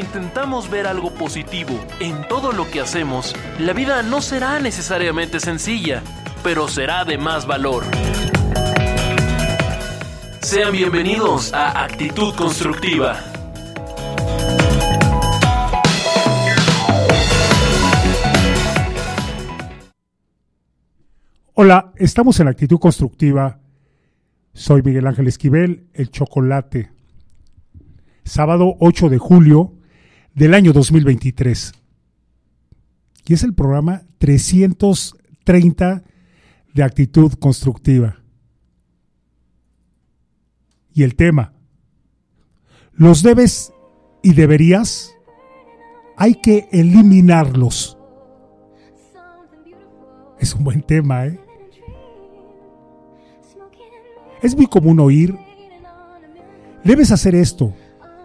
intentamos ver algo positivo en todo lo que hacemos, la vida no será necesariamente sencilla, pero será de más valor. Sean bienvenidos a Actitud Constructiva. Hola, estamos en Actitud Constructiva. Soy Miguel Ángel Esquivel, el Chocolate. Sábado 8 de julio del año 2023. Y es el programa 330 de Actitud Constructiva. Y el tema: los debes y deberías, hay que eliminarlos. Es un buen tema, ¿eh? Es muy común oír: debes hacer esto,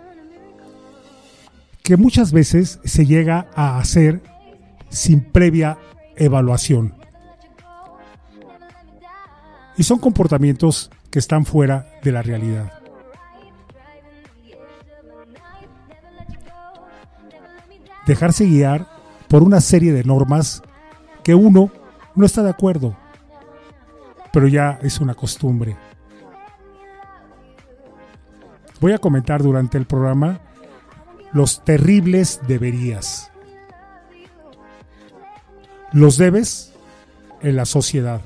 que muchas veces se llega a hacer sin previa evaluación. Y son comportamientos que están fuera de la realidad. Dejarse guiar por una serie de normas que uno no está de acuerdo, pero ya es una costumbre. Voy a comentar durante el programa los terribles deberías. Los debes en la sociedad.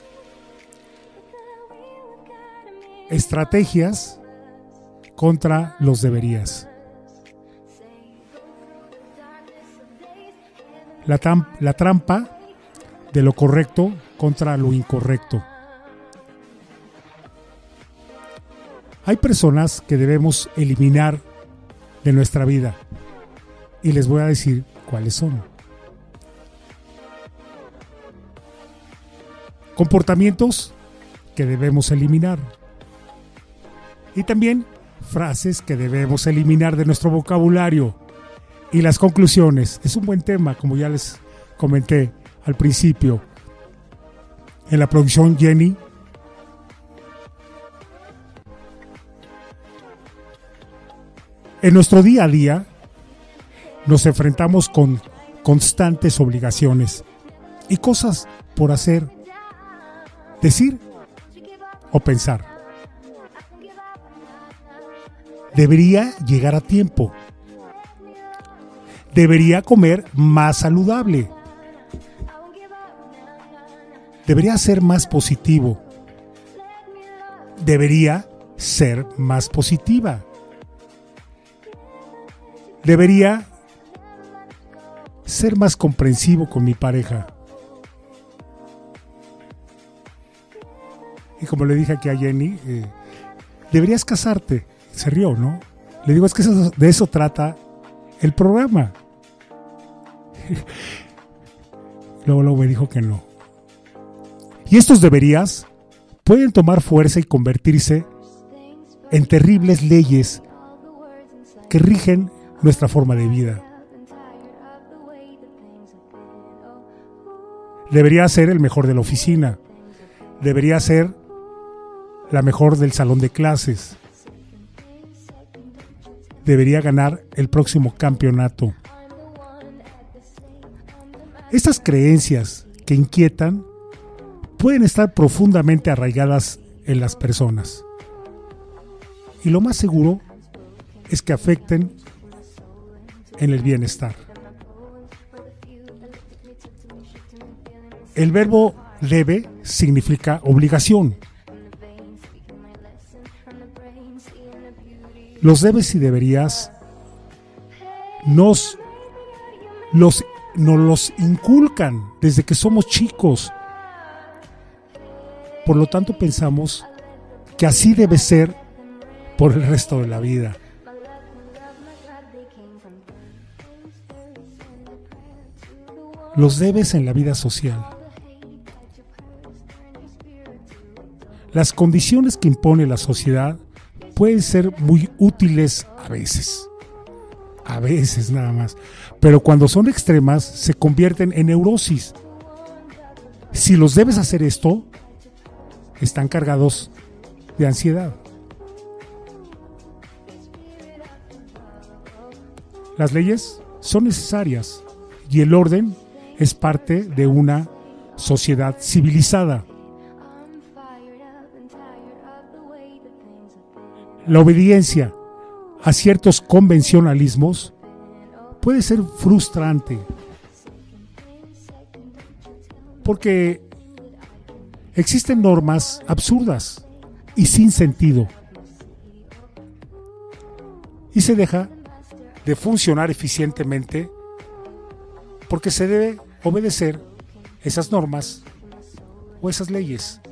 Estrategias contra los deberías. La trampa de lo correcto contra lo incorrecto. Hay personas que debemos eliminar de nuestra vida y les voy a decir cuáles son. Comportamientos que debemos eliminar y también frases que debemos eliminar de nuestro vocabulario. Y las conclusiones, es un buen tema, como ya les comenté al principio. En la producción, Jenny. En nuestro día a día nos enfrentamos con constantes obligaciones y cosas por hacer, decir o pensar. Debería llegar a tiempo. Debería comer más saludable. Debería ser más positivo. Debería ser más positiva. Debería ser más comprensivo con mi pareja. Y como le dije aquí a Jenny, deberías casarte. Se rió, ¿no? Le digo, es que de eso trata el programa. Luego me dijo que no. Y estos deberías pueden tomar fuerza y convertirse en terribles leyes que rigen nuestra forma de vida. Debería ser el mejor de la oficina. Debería ser la mejor del salón de clases. Debería ganar el próximo campeonato. Estas creencias que inquietan pueden estar profundamente arraigadas en las personas. Y lo más seguro es que afecten en el bienestar. El verbo debe significa obligación. Los debes y deberías nos los inculcan desde que somos chicos. Por lo tanto, pensamos que así debe ser por el resto de la vida. Los debes en la vida social. Las condiciones que impone la sociedad pueden ser muy útiles a veces nada más, pero cuando son extremas se convierten en neurosis. Si los debes hacer esto, están cargados de ansiedad. Las leyes son necesarias y el orden es parte de una sociedad civilizada. La obediencia a ciertos convencionalismos puede ser frustrante porque existen normas absurdas y sin sentido y se deja de funcionar eficientemente porque se debe obedecer esas normas o esas leyes.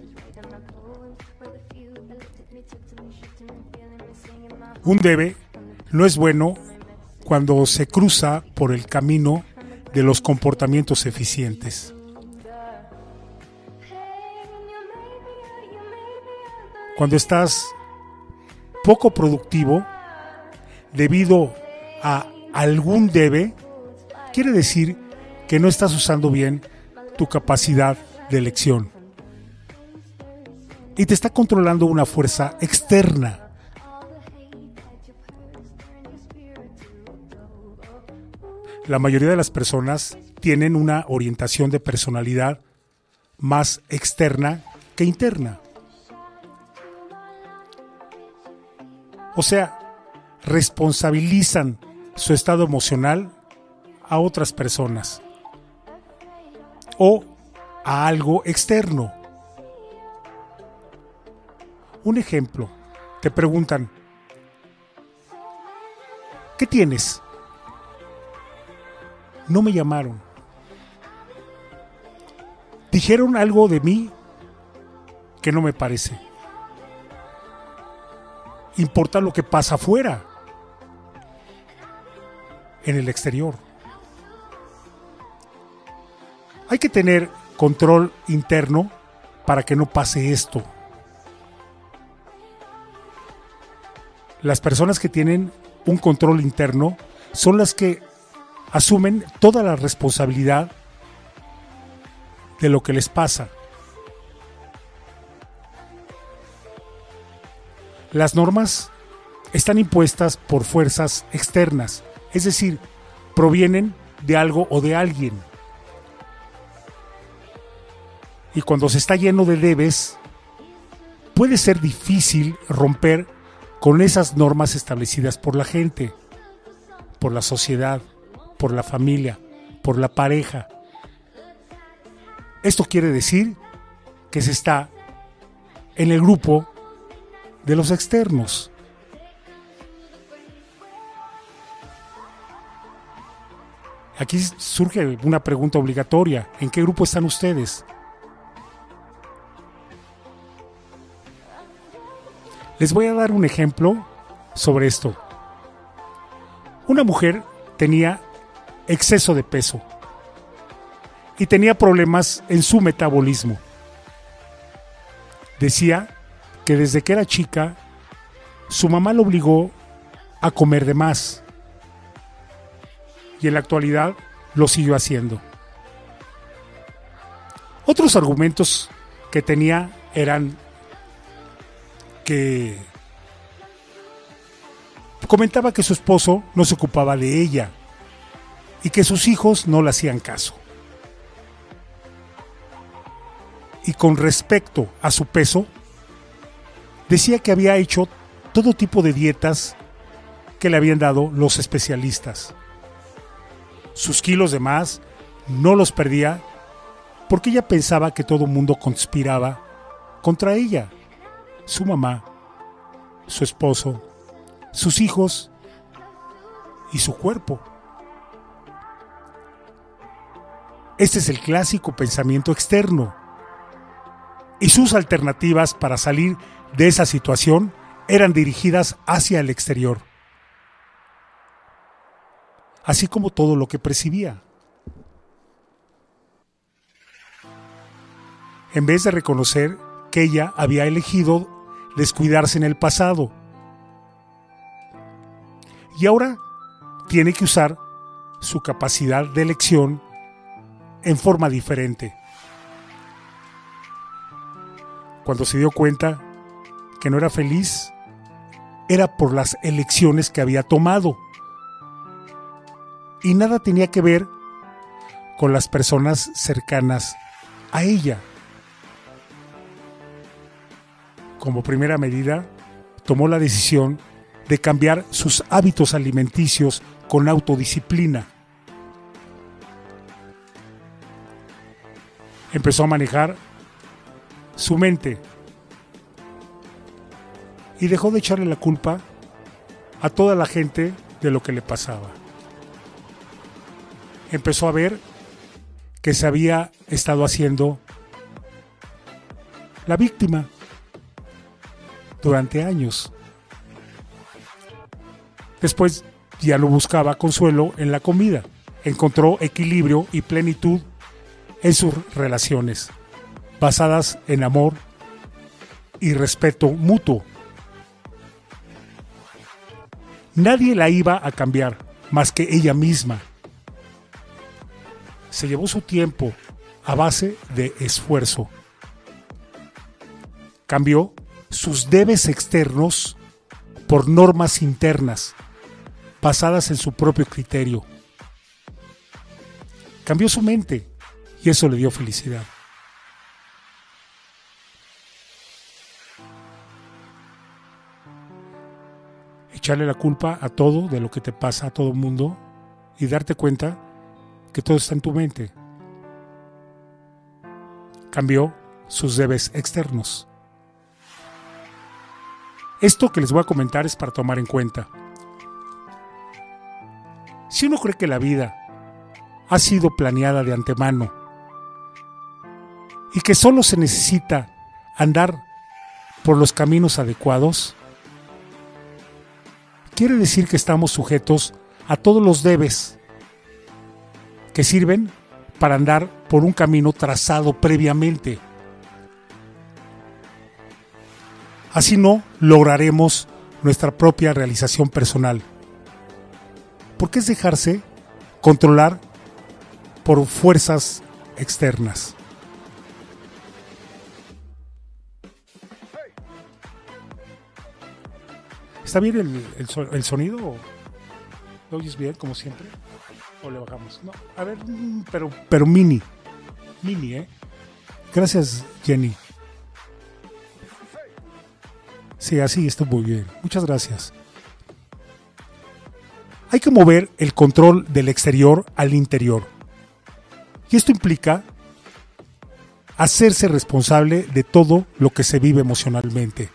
Un debe no es bueno cuando se cruza por el camino de los comportamientos eficientes. Cuando estás poco productivo debido a algún debe, quiere decir que no estás usando bien tu capacidad de elección y te está controlando una fuerza externa. La mayoría de las personas tienen una orientación de personalidad más externa que interna. O sea, responsabilizan su estado emocional a otras personas o a algo externo. Un ejemplo, te preguntan, ¿qué tienes? No me llamaron. Dijeron algo de mí que no me parece. Importa lo que pasa afuera, en el exterior. Hay que tener control interno para que no pase esto. Las personas que tienen un control interno son las que asumen toda la responsabilidad de lo que les pasa. Las normas están impuestas por fuerzas externas, es decir, provienen de algo o de alguien. Y cuando se está lleno de debes, puede ser difícil romper con esas normas establecidas por la gente, por la sociedad, por la familia, por la pareja. Esto quiere decir que se está en el grupo de los externos. Aquí surge una pregunta obligatoria. ¿En qué grupo están ustedes? Les voy a dar un ejemplo sobre esto. Una mujer tenía exceso de peso y tenía problemas en su metabolismo. Decía que desde que era chica, su mamá la obligó a comer de más y en la actualidad lo siguió haciendo. Otros argumentos que tenía eran que comentaba que su esposo no se ocupaba de ella y que sus hijos no le hacían caso. Y con respecto a su peso, decía que había hecho todo tipo de dietas que le habían dado los especialistas. Sus kilos de más no los perdía porque ella pensaba que todo el mundo conspiraba contra ella, su mamá, su esposo, sus hijos y su cuerpo. Este es el clásico pensamiento externo. Y sus alternativas para salir de esa situación eran dirigidas hacia el exterior, así como todo lo que percibía. En vez de reconocer que ella había elegido descuidarse en el pasado, y ahora tiene que usar su capacidad de elección en forma diferente. Cuando se dio cuenta que no era feliz, era por las elecciones que había tomado. y nada tenía que ver con las personas cercanas a ella. Como primera medida, tomó la decisión de cambiar sus hábitos alimenticios con autodisciplina. Empezó a manejar su mente y dejó de echarle la culpa a toda la gente de lo que le pasaba. Empezó a ver que se había estado haciendo la víctima durante años. Después ya no buscaba consuelo en la comida. Encontró equilibrio y plenitud en sus relaciones, basadas en amor y respeto mutuo. Nadie la iba a cambiar más que ella misma. Se llevó su tiempo a base de esfuerzo. Cambió sus debes externos por normas internas, basadas en su propio criterio. Cambió su mente y eso le dio felicidad. Echarle la culpa a todo de lo que te pasa, a todo el mundo, y darte cuenta que todo está en tu mente. Cambió sus debes externos. Esto que les voy a comentar es para tomar en cuenta. Si uno cree que la vida ha sido planeada de antemano y que solo se necesita andar por los caminos adecuados, quiere decir que estamos sujetos a todos los debes que sirven para andar por un camino trazado previamente. Así no lograremos nuestra propia realización personal, porque es dejarse controlar por fuerzas externas. ¿Está bien el sonido? ¿Lo oyes bien como siempre? ¿O le bajamos? No, a ver, pero mini, Gracias, Jenny. Sí, así está muy bien. Muchas gracias. Hay que mover el control del exterior al interior. Y esto implica hacerse responsable de todo lo que se vive emocionalmente.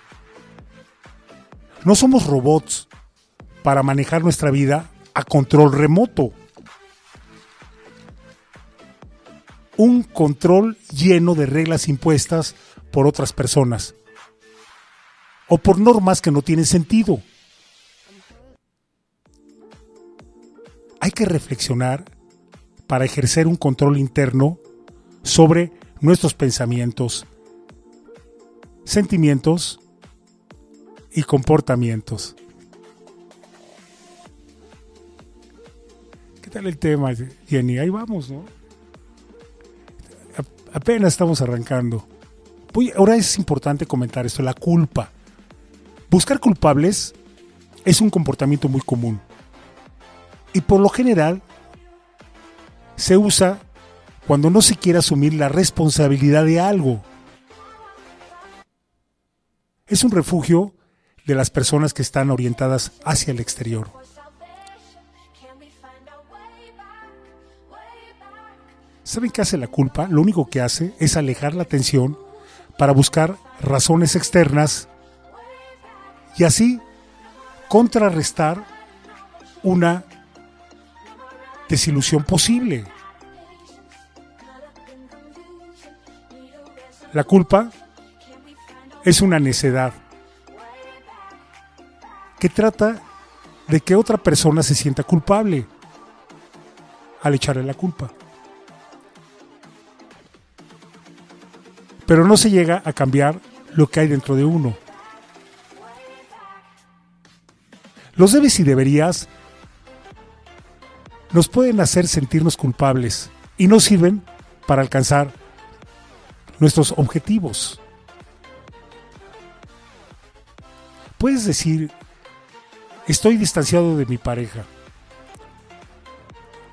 No somos robots para manejar nuestra vida a control remoto. Un control lleno de reglas impuestas por otras personas o por normas que no tienen sentido. Hay que reflexionar para ejercer un control interno sobre nuestros pensamientos, sentimientos y comportamientos. ¿Qué tal el tema, Jenny? Ahí vamos, ¿no? Apenas estamos arrancando. Ahora es importante comentar esto, la culpa. Buscar culpables es un comportamiento muy común y por lo general se usa cuando no se quiere asumir la responsabilidad de algo. Es un refugio de las personas que están orientadas hacia el exterior. ¿Saben qué hace la culpa? Lo único que hace es alejar la atención para buscar razones externas y así contrarrestar una desilusión posible. La culpa es una necedad que trata de que otra persona se sienta culpable al echarle la culpa. Pero no se llega a cambiar lo que hay dentro de uno. Los debes y deberías nos pueden hacer sentirnos culpables y no sirven para alcanzar nuestros objetivos. Puedes decir, estoy distanciado de mi pareja,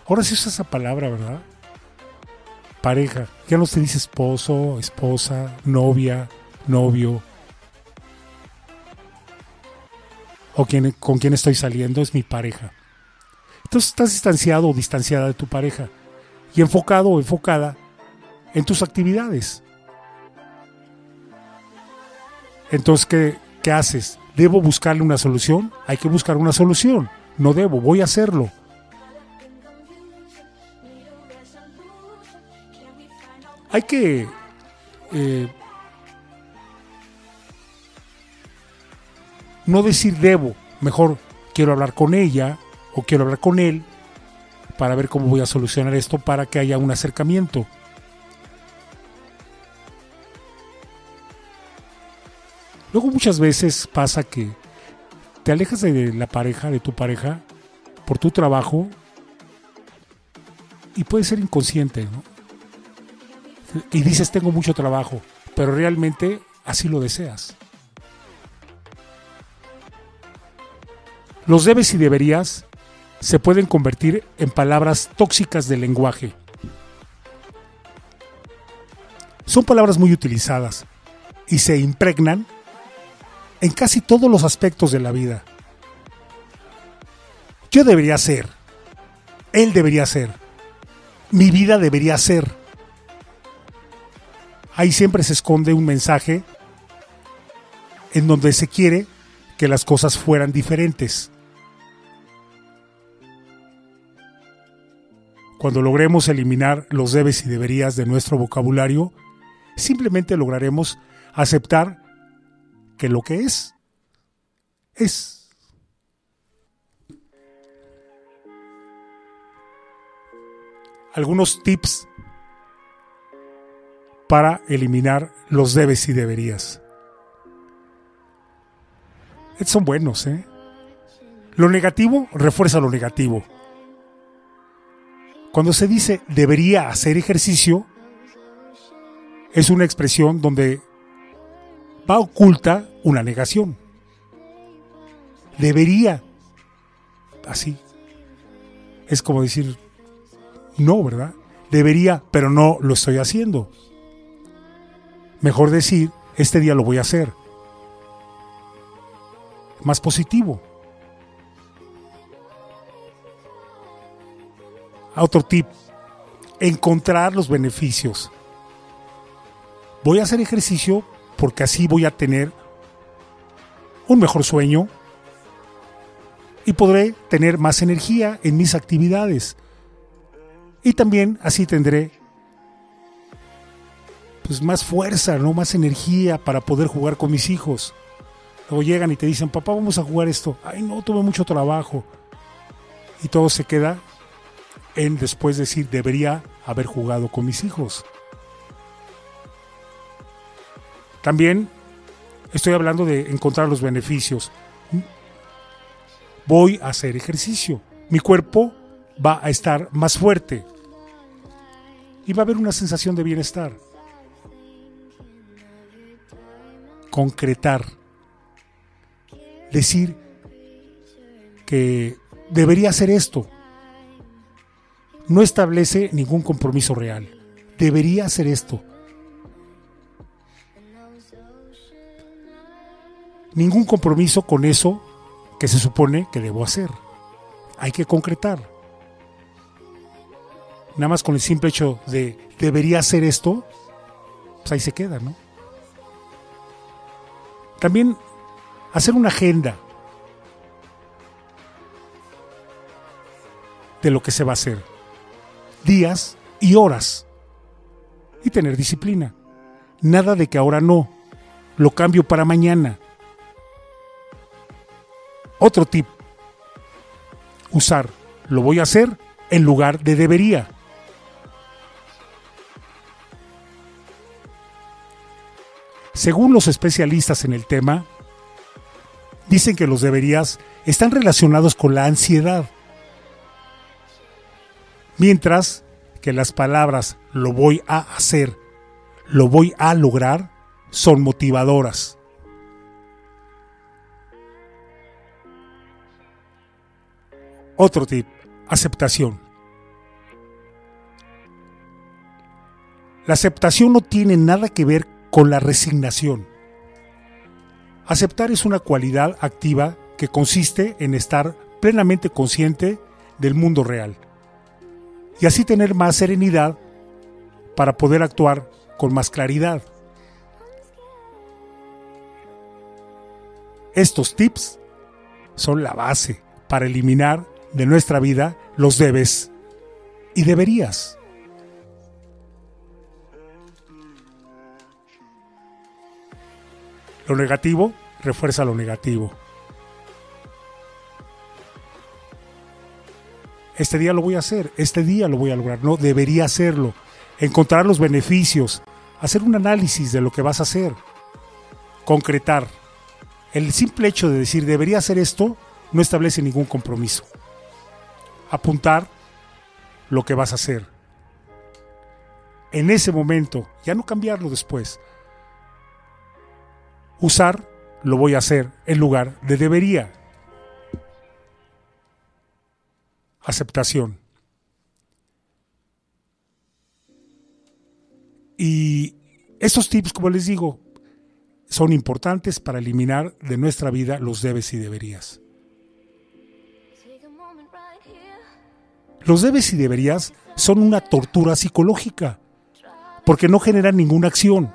Ahora sí usa esa palabra, ¿verdad? Pareja. Ya no se dice esposo, esposa, novia, novio. O con quien estoy saliendo es mi pareja. Entonces estás distanciado o distanciada de tu pareja. Y enfocado o enfocada en tus actividades. Entonces, ¿qué haces? ¿Debo buscarle una solución? Hay que buscar una solución. No debo, voy a hacerlo. Hay que no decir debo, mejor quiero hablar con ella o quiero hablar con él para ver cómo voy a solucionar esto para que haya un acercamiento. Luego muchas veces pasa que te alejas de la pareja, de tu pareja, por tu trabajo y puedes ser inconsciente, ¿no? Y dices tengo mucho trabajo, pero realmente así lo deseas. Los debes y deberías se pueden convertir en palabras tóxicas del lenguaje. Son palabras muy utilizadas y se impregnan en casi todos los aspectos de la vida. Yo debería ser, él debería ser, mi vida debería ser. Ahí siempre se esconde un mensaje en donde se quiere que las cosas fueran diferentes. Cuando logremos eliminar los debes y deberías de nuestro vocabulario, simplemente lograremos aceptar que lo que es. Algunos tips para eliminar los debes y deberías. Estos son buenos, ¿eh? Lo negativo refuerza lo negativo. Cuando se dice debería hacer ejercicio, es una expresión donde va oculta una negación. Debería. Así. Es como decir, no, ¿verdad? Debería, pero no lo estoy haciendo. Mejor decir, este día lo voy a hacer. Más positivo. Otro tip, encontrar los beneficios. Voy a hacer ejercicio porque así voy a tener un mejor sueño y podré tener más energía en mis actividades. Y también así tendré pues más fuerza, ¿no? Más energía para poder jugar con mis hijos. Luego llegan y te dicen, papá, vamos a jugar esto. Ay, no, tuve mucho trabajo. Y todo se queda en después decir, debería haber jugado con mis hijos. También estoy hablando de encontrar los beneficios. Voy a hacer ejercicio. Mi cuerpo va a estar más fuerte. Y va a haber una sensación de bienestar. Concretar. Decir que debería hacer esto. No establece ningún compromiso real. Debería hacer esto. Ningún compromiso con eso que se supone que debo hacer. Hay que concretar. Nada más con el simple hecho de debería hacer esto, pues ahí se queda, ¿no? También hacer una agenda de lo que se va a hacer. Días y horas. Y tener disciplina. Nada de que ahora no. Lo cambio para mañana. Otro tip. Usar lo voy a hacer en lugar de debería. Según los especialistas en el tema, dicen que los deberías están relacionados con la ansiedad. Mientras que las palabras lo voy a hacer, lo voy a lograr, son motivadoras. Otro tip, aceptación. La aceptación no tiene nada que ver con la resignación. Aceptar es una cualidad activa que consiste en estar plenamente consciente del mundo real y así tener más serenidad para poder actuar con más claridad. Estos tips son la base para eliminar de nuestra vida los debes y deberías. Lo negativo refuerza lo negativo. Este día lo voy a hacer, este día lo voy a lograr, no, debería hacerlo. Encontrar los beneficios, hacer un análisis de lo que vas a hacer, concretar. El simple hecho de decir debería hacer esto no establece ningún compromiso. Apuntar lo que vas a hacer. En ese momento, ya no cambiarlo después. Usar lo voy a hacer en lugar de debería. Aceptación. Y estos tips, como les digo, son importantes para eliminar de nuestra vida los debes y deberías. Los debes y deberías son una tortura psicológica porque no generan ninguna acción.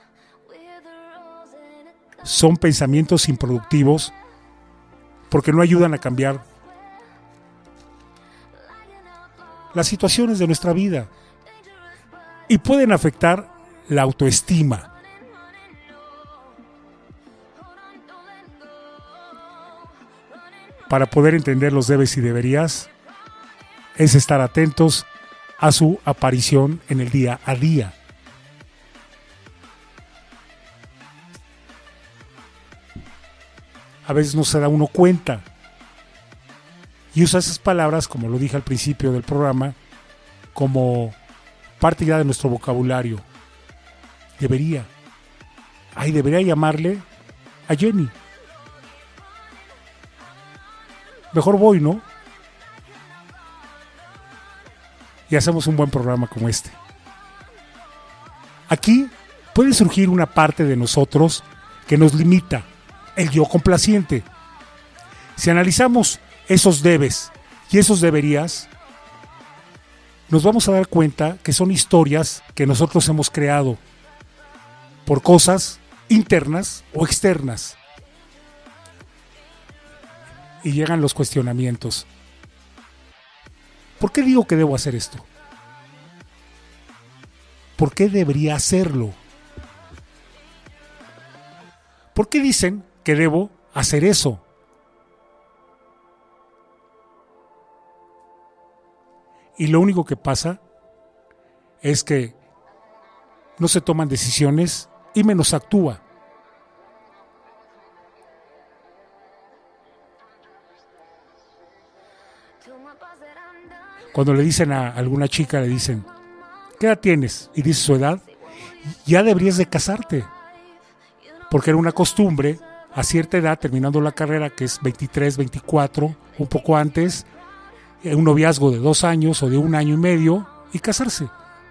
Son pensamientos improductivos porque no ayudan a cambiar las situaciones de nuestra vida y pueden afectar la autoestima. Para poder entender los debes y deberías es estar atentos a su aparición en el día a día. A veces no se da uno cuenta y usa esas palabras, como lo dije al principio del programa, como parte ya de nuestro vocabulario. Debería. Ay, debería llamarle a Jenny. Mejor voy, ¿no? Y hacemos un buen programa como este. Aquí puede surgir una parte de nosotros que nos limita, el yo complaciente. Si analizamos esos debes y esos deberías, nos vamos a dar cuenta que son historias que nosotros hemos creado por cosas internas o externas. Y llegan los cuestionamientos. ¿Por qué digo que debo hacer esto? ¿Por qué debería hacerlo? ¿Por qué dicen que debo hacer eso? Y lo único que pasa es que no se toman decisiones y menos actúa. Cuando le dicen a alguna chica, le dicen, ¿qué edad tienes? Y dice su edad, ya deberías de casarte. Porque era una costumbre, a cierta edad, terminando la carrera, que es 23, 24, un poco antes, un noviazgo de 2 años o de 1 año y medio, y casarse.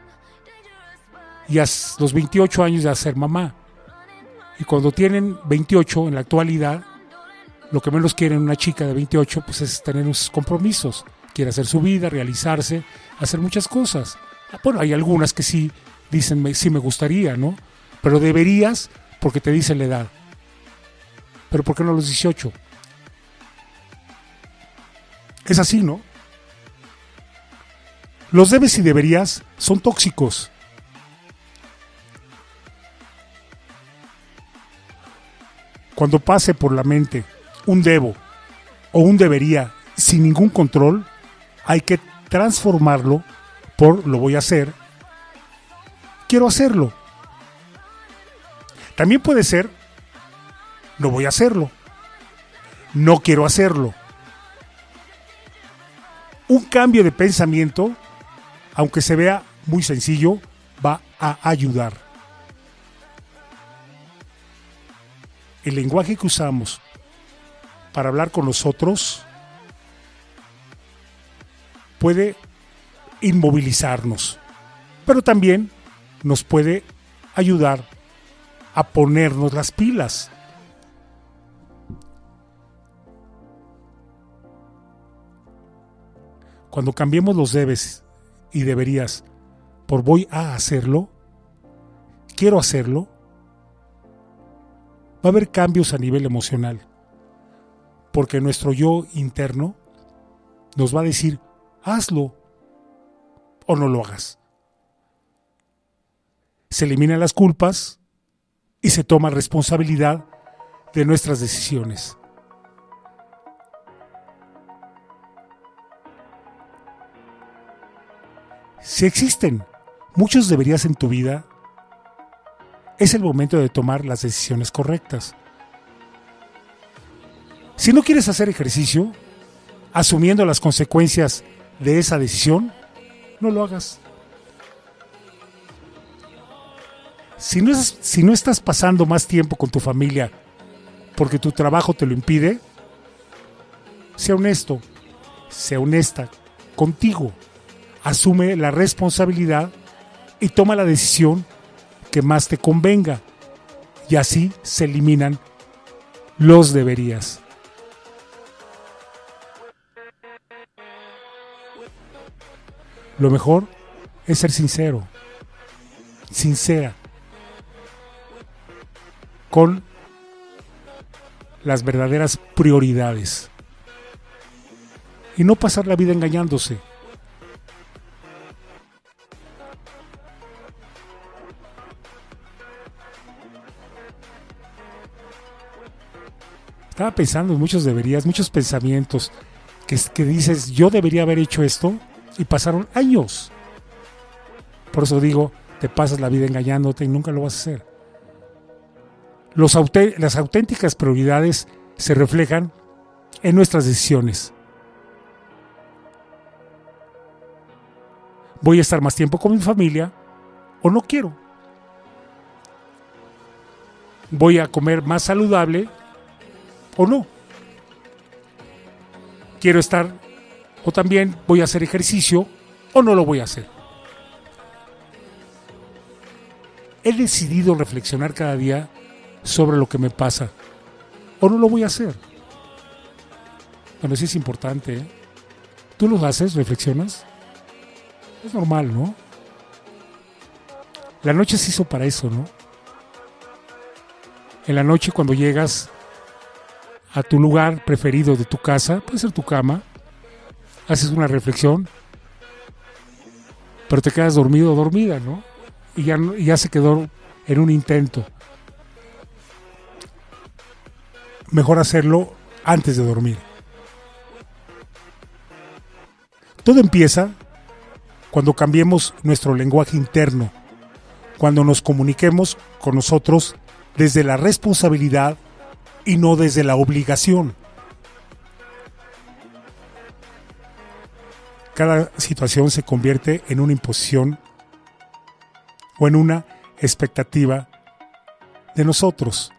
Y a los 28 años ya ser mamá. Y cuando tienen 28 en la actualidad, lo que menos quieren una chica de 28 pues es tener unos compromisos. Quiere hacer su vida, realizarse, hacer muchas cosas. Bueno, hay algunas que sí dicen, sí me gustaría, ¿no? Pero deberías porque te dice la edad. Pero ¿por qué no a los 18? Es así, ¿no? Los debes y deberías son tóxicos. Cuando pase por la mente un debo o un debería sin ningún control, hay que transformarlo por lo voy a hacer, quiero hacerlo. También puede ser no voy a hacerlo, no quiero hacerlo. Un cambio de pensamiento, aunque se vea muy sencillo, va a ayudar. El lenguaje que usamos para hablar con los otros puede inmovilizarnos, pero también nos puede ayudar a ponernos las pilas. Cuando cambiemos los debes y deberías por voy a hacerlo, quiero hacerlo, va a haber cambios a nivel emocional, porque nuestro yo interno nos va a decir, hazlo o no lo hagas. Se eliminan las culpas y se toma responsabilidad de nuestras decisiones. Si existen muchos deberías en tu vida, es el momento de tomar las decisiones correctas. Si no quieres hacer ejercicio, asumiendo las consecuencias de esa decisión, no lo hagas. Si no estás pasando más tiempo con tu familia porque tu trabajo te lo impide, sea honesto, sea honesta contigo. Asume la responsabilidad y toma la decisión que más te convenga. Y así se eliminan los deberías. Lo mejor es ser sincero, sincera, con las verdaderas prioridades. Y no pasar la vida engañándose. Estaba pensando en muchos deberías, muchos pensamientos que dices, yo debería haber hecho esto, y pasaron años. Por eso digo, te pasas la vida engañándote y nunca lo vas a hacer. Las auténticas prioridades se reflejan en nuestras decisiones. ¿Voy a estar más tiempo con mi familia o no quiero? ¿Voy a comer más saludable o no? ¿Quiero estar o también voy a hacer ejercicio o no lo voy a hacer? He decidido reflexionar cada día sobre lo que me pasa o no lo voy a hacer. Bueno, sí es importante, ¿eh? ¿Tú lo haces? ¿Reflexionas? Es normal, ¿no? La noche se hizo para eso, ¿no? En la noche, cuando llegas a tu lugar preferido de tu casa, puede ser tu cama, haces una reflexión, pero te quedas dormido o dormida, ¿no? Y ya se quedó en un intento. Mejor hacerlo antes de dormir. Todo empieza cuando cambiemos nuestro lenguaje interno, cuando nos comuniquemos con nosotros desde la responsabilidad y no desde la obligación. Cada situación se convierte en una imposición o en una expectativa de nosotros,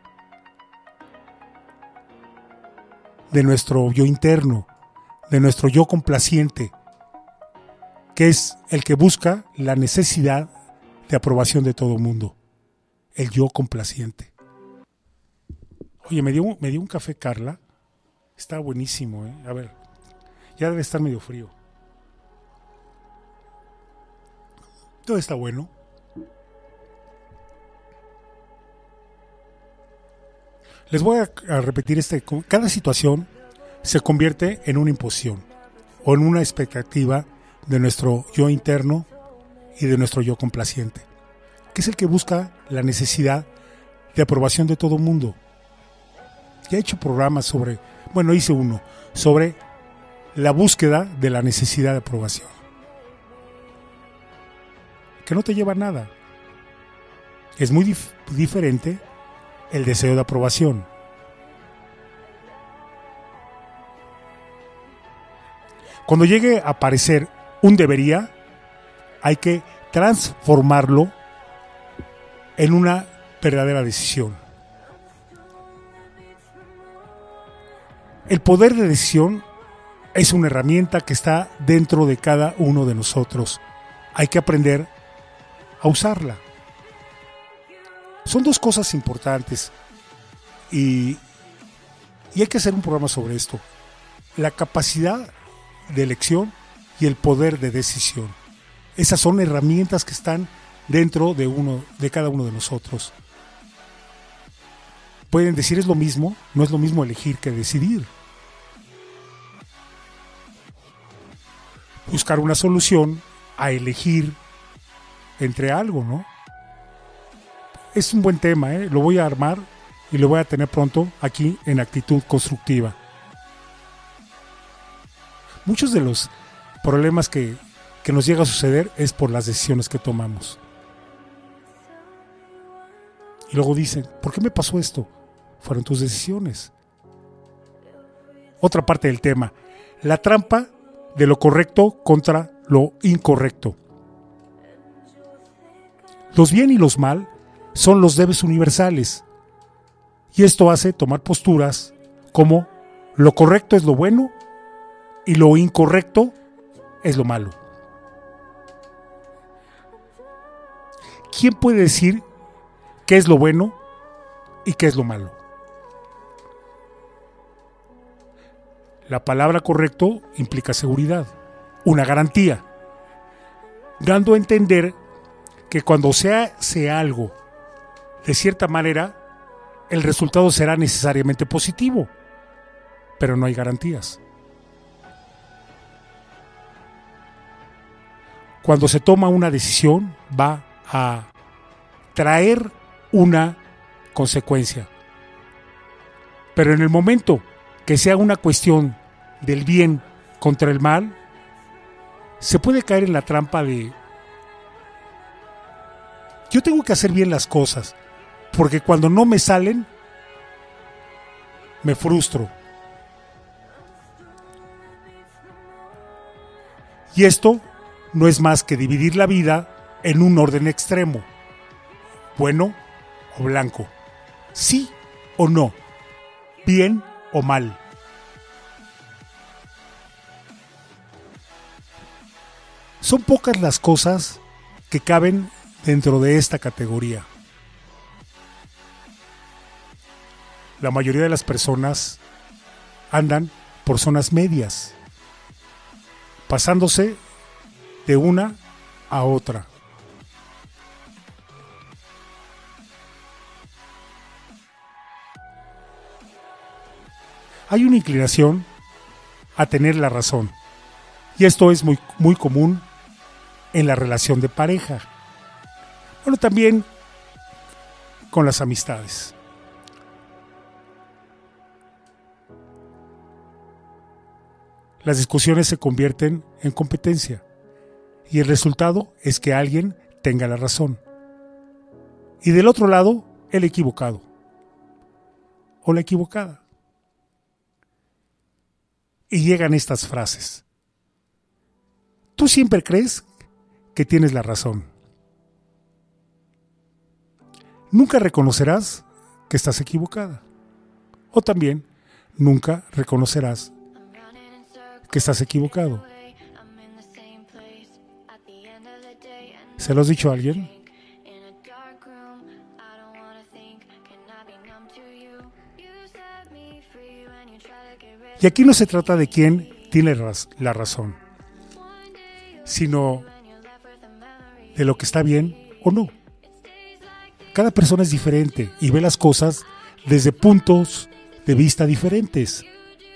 de nuestro yo interno, de nuestro yo complaciente, que es el que busca la necesidad de aprobación de todo mundo, el yo complaciente. Oye, me dio un café Carla, está buenísimo, ¿eh? A ver, ya debe estar medio frío. Todo está bueno. Les voy a repetir cada situación se convierte en una imposición o en una expectativa de nuestro yo interno y de nuestro yo complaciente, que es el que busca la necesidad de aprobación de todo mundo. Ya he hecho programas hice uno sobre la búsqueda de la necesidad de aprobación, que no te lleva a nada. Es muy diferente el deseo de aprobación. Cuando llegue a aparecer un debería, hay que transformarlo en una verdadera decisión. El poder de decisión es una herramienta que está dentro de cada uno de nosotros. Hay que aprender a usarla. Son dos cosas importantes y hay que hacer un programa sobre esto. La capacidad de elección y el poder de decisión. Esas son herramientas que están dentro de cada uno de nosotros. Pueden decir es lo mismo, no es lo mismo elegir que decidir. Buscar una solución a elegir entre algo, ¿no? Es un buen tema, lo voy a armar y lo voy a tener pronto aquí en Actitud Constructiva. Muchos de los problemas que nos llega a suceder es por las decisiones que tomamos. Y luego dicen, ¿por qué me pasó esto? Fueron tus decisiones. Otra parte del tema, la trampa de lo correcto contra lo incorrecto. Los bien y los mal son los debes universales. Y esto hace tomar posturas como lo correcto es lo bueno y lo incorrecto es lo malo. ¿Quién puede decir qué es lo bueno y qué es lo malo? La palabra correcto implica seguridad, una garantía, dando a entender que cuando se hace algo de cierta manera, el resultado será necesariamente positivo, pero no hay garantías. Cuando se toma una decisión, va a traer una consecuencia. Pero en el momento que sea una cuestión del bien contra el mal, se puede caer en la trampa de yo tengo que hacer bien las cosas, porque cuando no me salen, me frustro. Y esto no es más que dividir la vida en un orden extremo, bueno o blanco, sí o no, bien o mal. Son pocas las cosas que caben dentro de esta categoría. La mayoría de las personas andan por zonas medias, pasándose de una a otra. Hay una inclinación a tener la razón, y esto es muy, muy común en la relación de pareja. Bueno, también con las amistades. Las discusiones se convierten en competencia y el resultado es que alguien tenga la razón. Y del otro lado, el equivocado o la equivocada. Y llegan estas frases. Tú siempre crees que tienes la razón. Nunca reconocerás que estás equivocada. O también, nunca reconocerás que estás equivocado. ¿Se lo has dicho a alguien? Y aquí no se trata de quién tiene la razón, sino de lo que está bien o no. Cada persona es diferente y ve las cosas desde puntos de vista diferentes.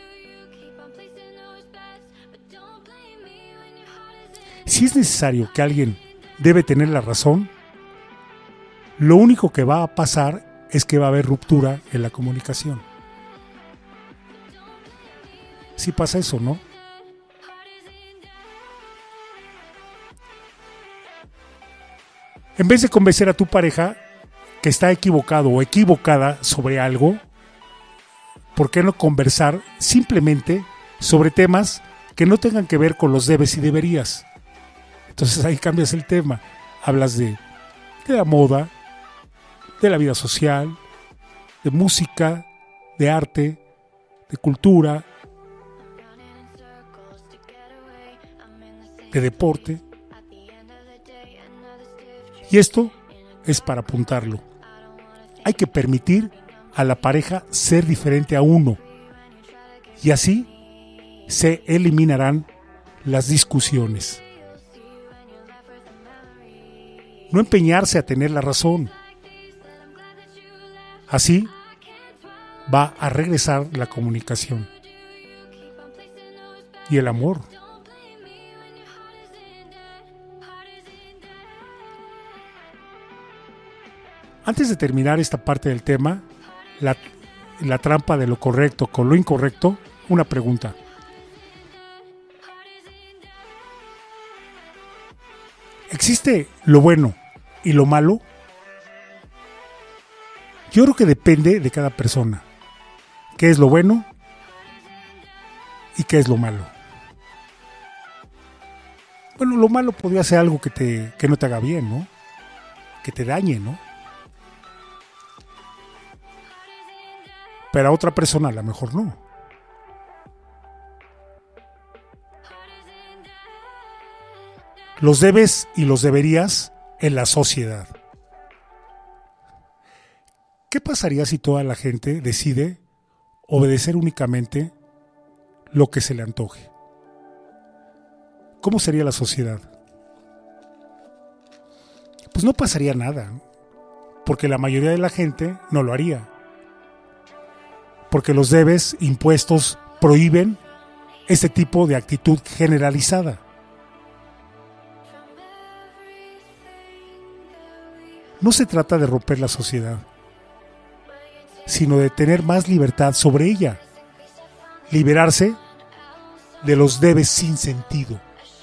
Si es necesario que alguien debe tener la razón, lo único que va a pasar es que va a haber ruptura en la comunicación. Sí pasa eso, ¿no? En vez de convencer a tu pareja que está equivocado o equivocada sobre algo, ¿por qué no conversar simplemente sobre temas que no tengan que ver con los debes y deberías? Entonces ahí cambias el tema. Hablas de la moda, de la vida social, de música, de arte, de cultura, de deporte. Y esto es para apuntarlo. hay que permitir a la pareja ser diferente a uno. Y así se eliminarán las discusiones. No empeñarse a tener la razón. Así va a regresar la comunicación y el amor. Antes de terminar esta parte del tema, la trampa de lo correcto con lo incorrecto, una pregunta. ¿Existe lo bueno y lo malo? Yo creo que depende de cada persona. ¿Qué es lo bueno y qué es lo malo? Bueno, lo malo podría ser algo que no te haga bien, ¿no? Que te dañe, ¿no? Pero a otra persona a lo mejor no. Los debes y los deberías en la sociedad. ¿Qué pasaría si toda la gente decide obedecer únicamente lo que se le antoje? ¿Cómo sería la sociedad? Pues no pasaría nada, porque la mayoría de la gente no lo haría. Porque los debes, impuestos, prohíben este tipo de actitud generalizada. No se trata de romper la sociedad, sino de tener más libertad sobre ella. Liberarse de los debes sin sentido.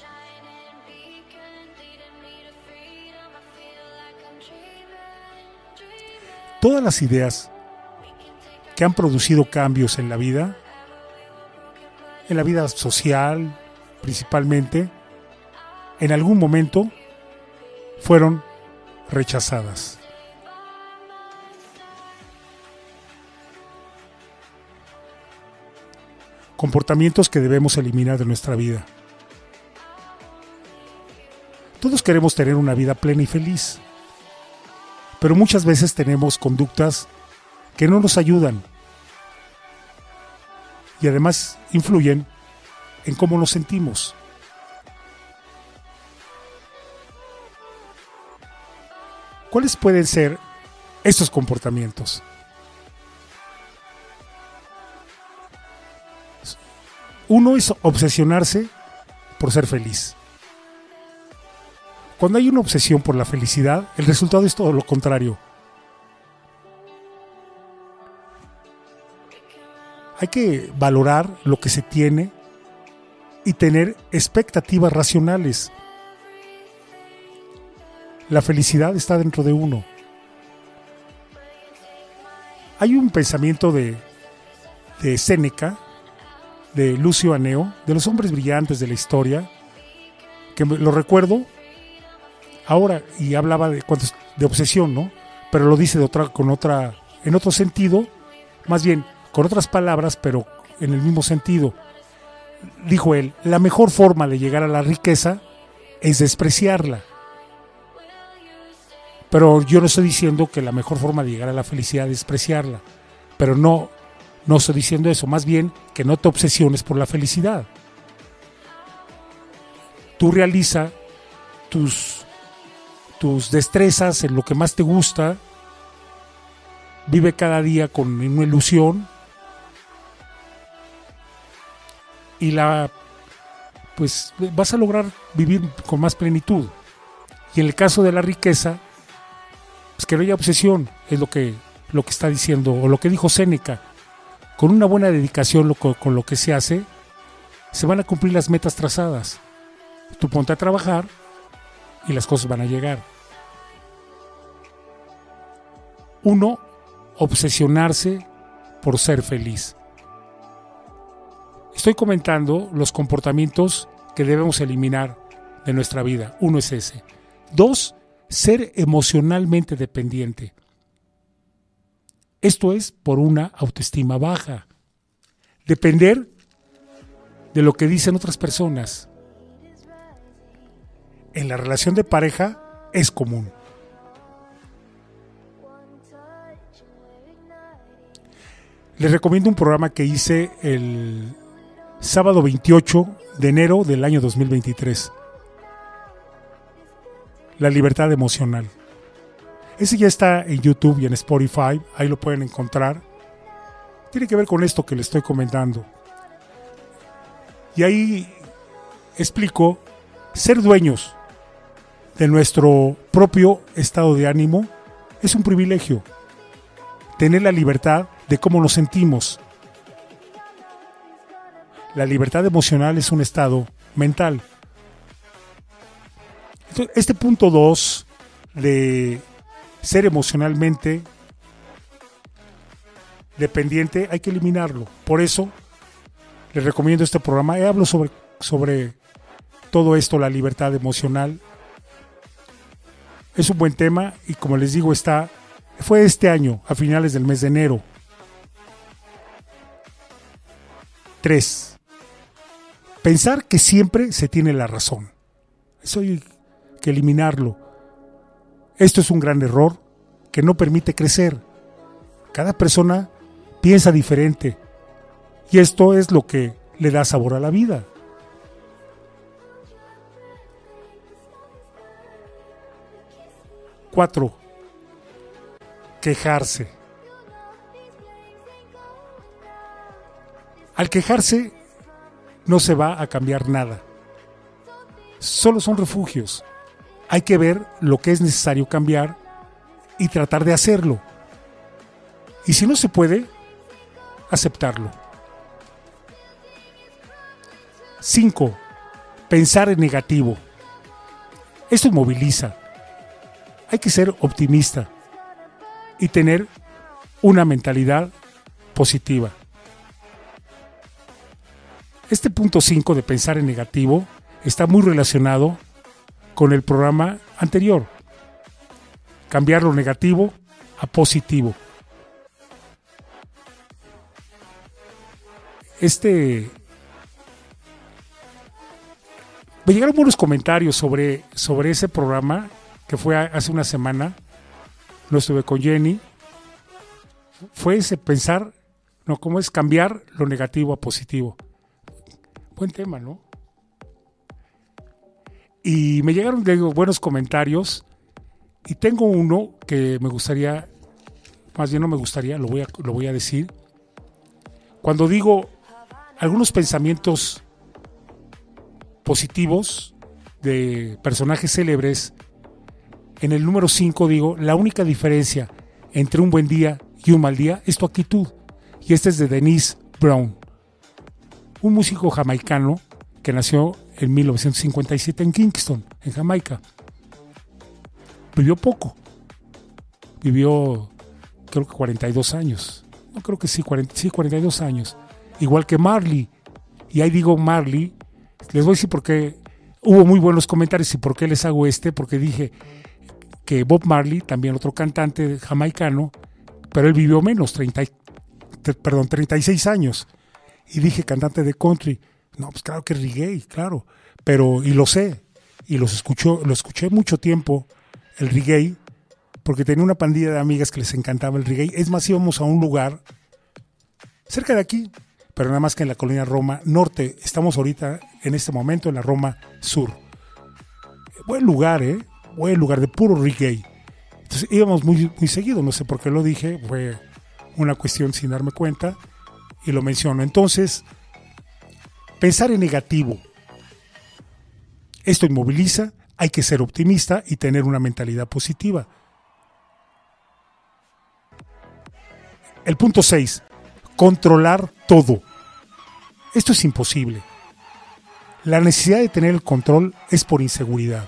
Todas las ideas que han producido cambios en la vida social principalmente, en algún momento fueron rechazadas. Comportamientos que debemos eliminar de nuestra vida. Todos queremos tener una vida plena y feliz, pero muchas veces tenemos conductas que no nos ayudan y además influyen en cómo nos sentimos. ¿Cuáles pueden ser estos comportamientos? Uno es obsesionarse por ser feliz. Cuando hay una obsesión por la felicidad, el resultado es todo lo contrario. Hay que valorar lo que se tiene y tener expectativas racionales. La felicidad está dentro de uno. Hay un pensamiento de Séneca, de Lucio Aneo, de los hombres brillantes de la historia, que lo recuerdo ahora y hablaba de obsesión, ¿no? Pero lo dice en otro sentido, más bien con otras palabras, pero en el mismo sentido. Dijo él, la mejor forma de llegar a la riqueza es despreciarla. Pero yo no estoy diciendo que la mejor forma de llegar a la felicidad es despreciarla. Pero no estoy diciendo eso, más bien que no te obsesiones por la felicidad. Tú realiza tus destrezas en lo que más te gusta, vive cada día con una ilusión y pues vas a lograr vivir con más plenitud. Y en el caso de la riqueza, pues que no haya obsesión, es lo que está diciendo, o lo que dijo Séneca. Con una buena dedicación con lo que se hace, se van a cumplir las metas trazadas. Tú ponte a trabajar y las cosas van a llegar. Uno, obsesionarse por ser feliz. Estoy comentando los comportamientos que debemos eliminar de nuestra vida. Uno es ese. Dos, ser emocionalmente dependiente. Esto es por una autoestima baja. Depender de lo que dicen otras personas. En la relación de pareja es común. Les recomiendo un programa que hice el sábado 28 de enero del año 2023. La libertad emocional. Ese ya está en YouTube y en Spotify, ahí lo pueden encontrar. Tiene que ver con esto que les estoy comentando. Y ahí explico, ser dueños de nuestro propio estado de ánimo es un privilegio. Tener la libertad de cómo nos sentimos. La libertad emocional es un estado mental. Entonces, este punto 2 de ser emocionalmente dependiente hay que eliminarlo. Por eso les recomiendo este programa. Hablo sobre todo esto, la libertad emocional. Es un buen tema y como les digo, fue este año, a finales del mes de enero. 3. Pensar que siempre se tiene la razón. Eso hay que eliminarlo. Esto es un gran error que no permite crecer. Cada persona piensa diferente y esto es lo que le da sabor a la vida. 4. Quejarse. Al quejarse no se va a cambiar nada. Solo son refugios. Hay que ver lo que es necesario cambiar y tratar de hacerlo. Y si no se puede, aceptarlo. 5. Pensar en negativo. Esto moviliza. Hay que ser optimista y tener una mentalidad positiva. Este punto 5 de pensar en negativo está muy relacionado con el programa anterior. Cambiar lo negativo a positivo. Me llegaron buenos comentarios sobre ese programa que fue hace una semana. Lo estuve con Jenny. Fue ese pensar, cómo es cambiar lo negativo a positivo. Buen tema, ¿no? Y me llegaron, buenos comentarios. Y tengo uno que me gustaría, más bien no me gustaría, lo voy a decir. Cuando digo algunos pensamientos positivos de personajes célebres, en el número 5 digo, la única diferencia entre un buen día y un mal día es tu actitud. Y este es de Dennis Brown, un músico jamaicano que nació en 1957 en Kingston, en Jamaica. Vivió poco. Vivió, creo que 42 años. No, creo que sí, 42 años. Igual que Marley. Y ahí digo Marley. Les voy a decir por qué hubo muy buenos comentarios y por qué les hago porque dije que Bob Marley, también otro cantante jamaicano, pero él vivió menos, 36 años. Y dije cantante de country. No, pues claro que es reggae, claro. Pero, y lo sé, y lo escuché mucho tiempo, el reggae, porque tenía una pandilla de amigas que les encantaba el reggae. Es más, íbamos a un lugar cerca de aquí, pero nada más que en la colonia Roma Norte. Estamos ahorita, en este momento, en la Roma Sur. Buen lugar, buen lugar de puro reggae. Entonces íbamos muy, muy seguido, no sé por qué lo dije, fue una cuestión sin darme cuenta, y lo menciono. Entonces, pensar en negativo. Esto inmoviliza, hay que ser optimista y tener una mentalidad positiva. El punto 6, controlar todo. Esto es imposible. La necesidad de tener el control es por inseguridad.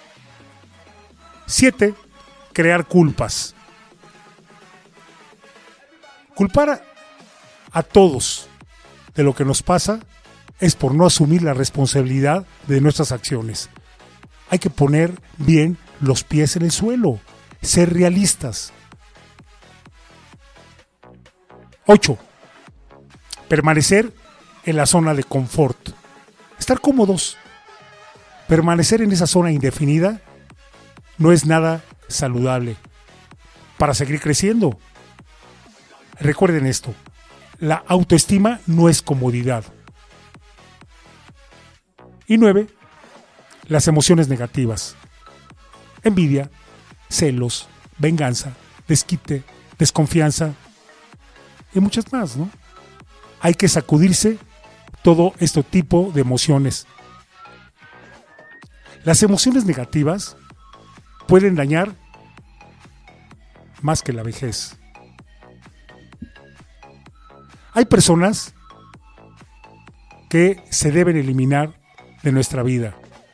7, crear culpas. Culpar a todos de lo que nos pasa es por no asumir la responsabilidad de nuestras acciones. Hay que poner bien los pies en el suelo, ser realistas. 8. Permanecer en la zona de confort. Estar cómodos. Permanecer en esa zona indefinida no es nada saludable para seguir creciendo. Recuerden esto, La autoestima no es comodidad. Y 9, las emociones negativas. Envidia, celos, venganza, desquite, desconfianza y muchas más, ¿no? Hay que sacudirse todo este tipo de emociones. Las emociones negativas pueden dañar más que la vejez. Hay personas que se deben eliminar de nuestra vida.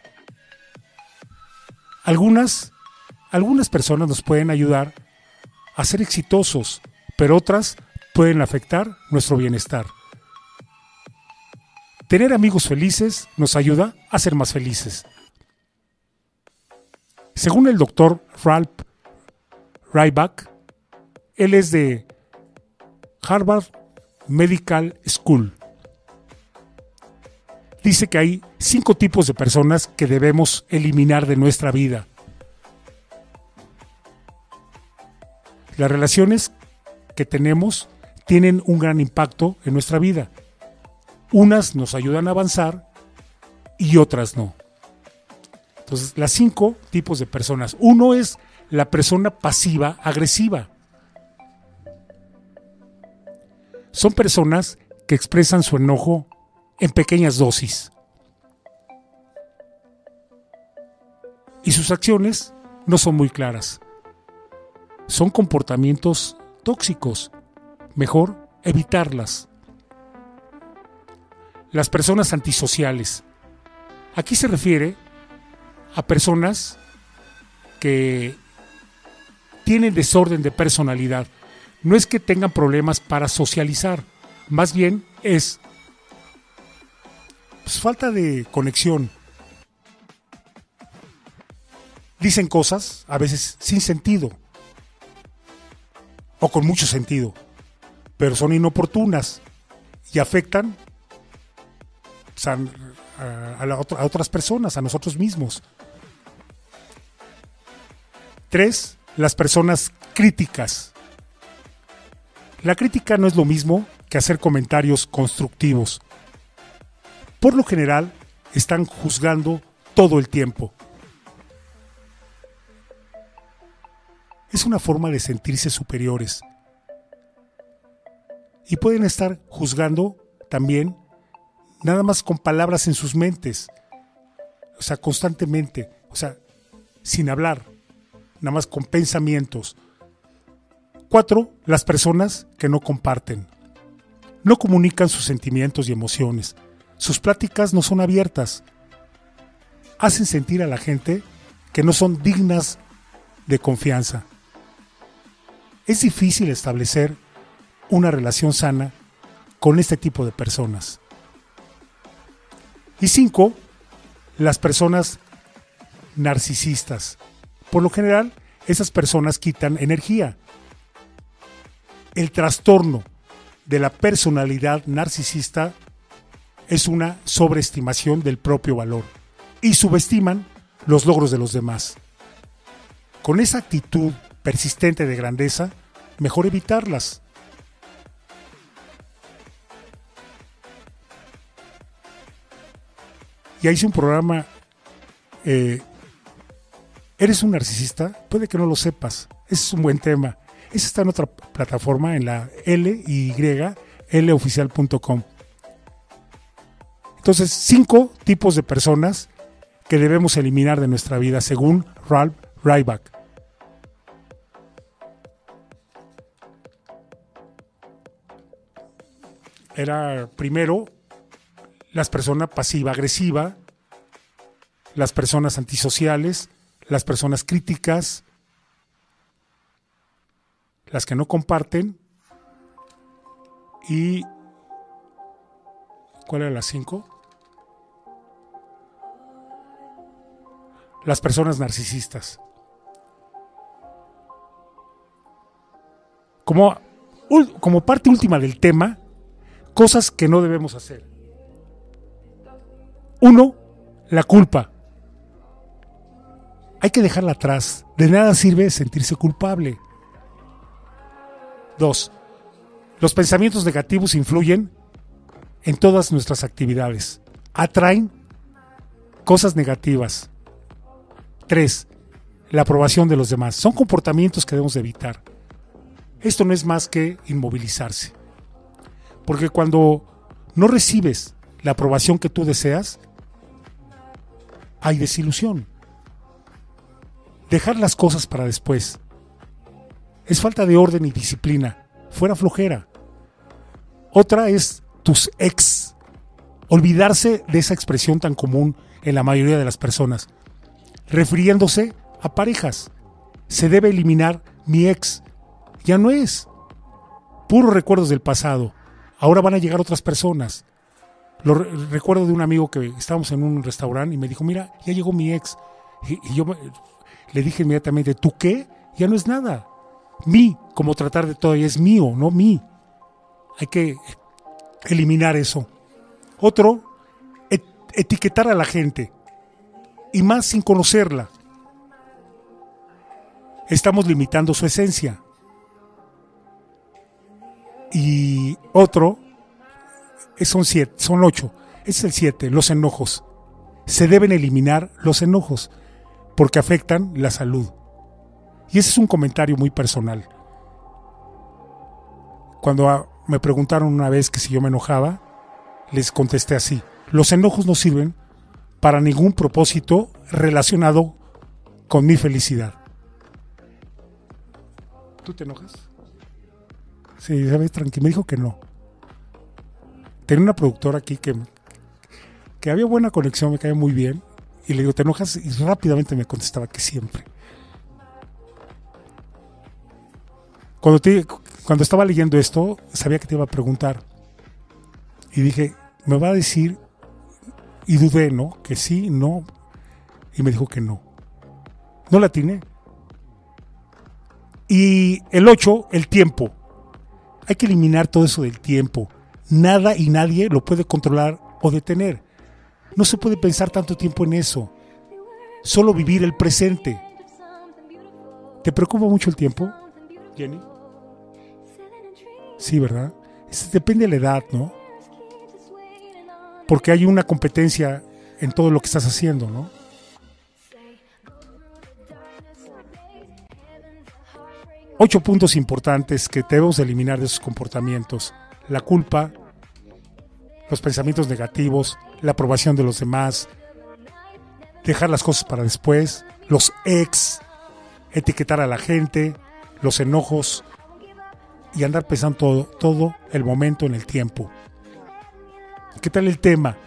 Algunas personas nos pueden ayudar a ser exitosos, pero otras pueden afectar nuestro bienestar. Tener amigos felices nos ayuda a ser más felices. Según el doctor Ralph Ryback, él es de Harvard Medical School. Dice que hay 5 tipos de personas que debemos eliminar de nuestra vida. Las relaciones que tenemos tienen un gran impacto en nuestra vida. Unas nos ayudan a avanzar y otras no. Entonces, las 5 tipos de personas. Uno es la persona pasiva agresiva. Son personas que expresan su enojo en pequeñas dosis. Y sus acciones no son muy claras. Son comportamientos tóxicos. Mejor evitarlas. Las personas antisociales. Aquí se refiere a personas que tienen desorden de personalidad. No es que tengan problemas para socializar, más bien es falta de conexión. Dicen cosas a veces sin sentido o con mucho sentido, pero son inoportunas y afectan a otras personas, a nosotros mismos. 3, las personas críticas. La crítica no es lo mismo que hacer comentarios constructivos. Por lo general, están juzgando todo el tiempo. Es una forma de sentirse superiores. Y pueden estar juzgando también nada más con palabras en sus mentes. O sea, constantemente. O sea, sin hablar. Nada más con pensamientos. 4, las personas que no comparten. No comunican sus sentimientos y emociones. Sus pláticas no son abiertas. Hacen sentir a la gente que no son dignas de confianza. Es difícil establecer una relación sana con este tipo de personas. Y 5, las personas narcisistas. Por lo general, esas personas quitan energía. El trastorno de la personalidad narcisista es una sobreestimación del propio valor y subestiman los logros de los demás. Con esa actitud persistente de grandeza, mejor evitarlas. Ya hice un programa, ¿eres un narcisista? Puede que no lo sepas, ese es un buen tema. Ese está en otra plataforma, en la loficial.com. Entonces, 5 tipos de personas que debemos eliminar de nuestra vida, según Ralph Ryback. Era primero las personas pasiva-agresiva, las personas antisociales, las personas críticas, las que no comparten y ¿cuál era las 5? Las personas narcisistas. Como parte última del tema, cosas que no debemos hacer. 1, la culpa. Hay que dejarla atrás. De nada sirve sentirse culpable. 2, Los pensamientos negativos influyen en todas nuestras actividades. Atraen cosas negativas. 3. La aprobación de los demás. Son comportamientos que debemos evitar. Esto no es más que inmovilizarse. Porque cuando no recibes la aprobación que tú deseas, hay desilusión. Dejar las cosas para después. Es falta de orden y disciplina. Fuera flojera. Otra es tus ex. Olvidarse de esa expresión tan común en la mayoría de las personas, refiriéndose a parejas. Se debe eliminar mi ex. Ya no es. Puros recuerdos del pasado. Ahora van a llegar otras personas. Recuerdo de un amigo que estábamos en un restaurante y me dijo, mira, ya llegó mi ex. Y yo le dije inmediatamente, ¿tú qué? Ya no es nada. Mi, como tratar de todavía es mío, no mi. Hay que eliminar eso. Otro, etiquetar a la gente. Y más sin conocerla. Estamos limitando su esencia. Y otro, son 8. Ese es el 7, los enojos. Se deben eliminar los enojos porque afectan la salud. Y ese es un comentario muy personal. Cuando me preguntaron una vez que si yo me enojaba, les contesté así: los enojos no sirven para ningún propósito relacionado con mi felicidad. ¿Tú te enojas? Sí, sabes, tranquilo. Me dijo que no. Tenía una productora aquí que había buena conexión, me caía muy bien. Y le digo, ¿te enojas? Y rápidamente me contestaba que siempre. Cuando estaba leyendo esto, sabía que te iba a preguntar. Y dije, me va a decir, y dudé, ¿no? Que sí, no. Y me dijo que no. No la atiné. Y el 8, el tiempo. Hay que eliminar todo eso del tiempo. Nada y nadie lo puede controlar o detener. No se puede pensar tanto tiempo en eso. Solo vivir el presente. ¿Te preocupa mucho el tiempo, Jenny? Sí, ¿verdad? Depende de la edad, ¿no? Porque hay una competencia en todo lo que estás haciendo, ¿no? Ocho puntos importantes que debemos eliminar de esos comportamientos: la culpa, los pensamientos negativos, la aprobación de los demás, dejar las cosas para después, los ex, etiquetar a la gente, los enojos y andar pensando todo el momento en el tiempo. ¿Qué tal el tema?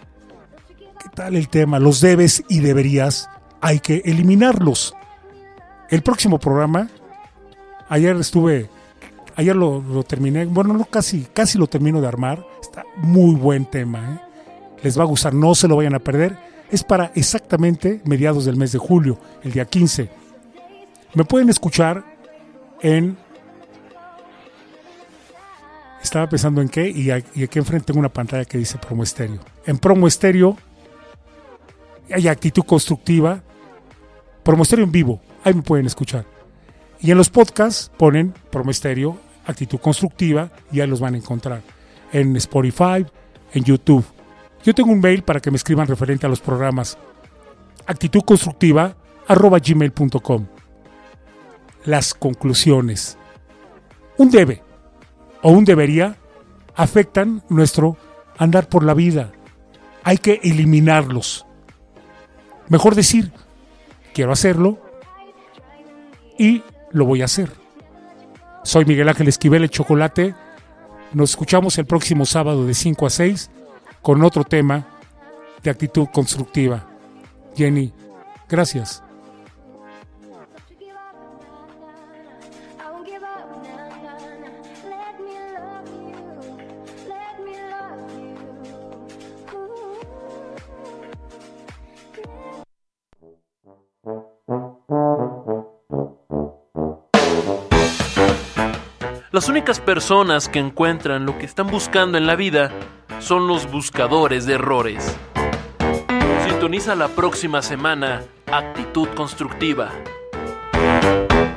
Los debes y deberías, hay que eliminarlos. El próximo programa, ayer lo terminé, bueno, no casi lo termino de armar. Está muy buen tema, ¿eh? Les va a gustar, no se lo vayan a perder. Es para exactamente mediados del mes de julio, el día 15. Me pueden escuchar estaba pensando en qué, y aquí enfrente tengo una pantalla que dice Promo Estéreo. En Promo Estéreo hay Actitud Constructiva, Promo Estéreo en vivo, ahí me pueden escuchar. Y en los podcasts ponen Promo Estéreo, Actitud Constructiva, y ahí los van a encontrar. En Spotify, en YouTube. Yo tengo un mail para que me escriban referente a los programas: actitudconstructiva@gmail.com. Las conclusiones. Un debe o un debería afectan nuestro andar por la vida. Hay que eliminarlos. Mejor decir, quiero hacerlo y lo voy a hacer. Soy Miguel Ángel Esquivel, el Chocolate. Nos escuchamos el próximo sábado de 5 a 6 con otro tema de actitud constructiva. Jenny, gracias. Las únicas personas que encuentran lo que están buscando en la vida son los buscadores de errores. Sintoniza la próxima semana Actitud Constructiva.